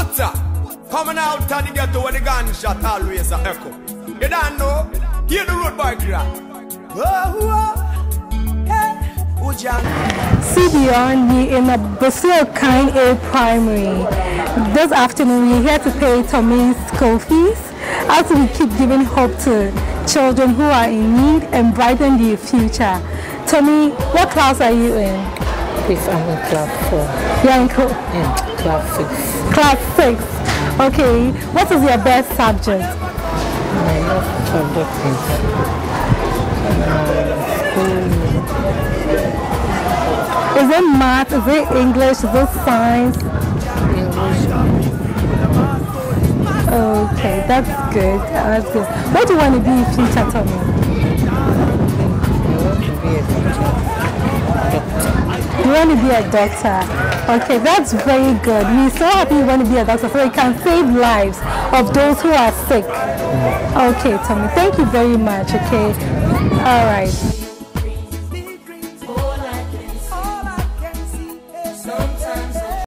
Wutah, coming out of the ghetto where the gunshot always a echo. You don't know? Hear the road boy cry. Ceebeyond, we in a Bristol Kind A primary. This afternoon we're here to pay Tommy's school fees as we keep giving hope to children who are in need and brighten their future. Tommy, what class are you in? Please, I'm in class 4. You're in class 6. Class 6. Okay. What is your best subject? My best subject is school. Is it math? Is it English? Is it science? English. Okay, that's good. That's good. What do you want to be in future, Tommy? You want to be a doctor. Okay, that's very good. We're so happy you want to be a doctor so you can save lives of those who are sick. Okay, Tommy, thank you very much. Okay, all right.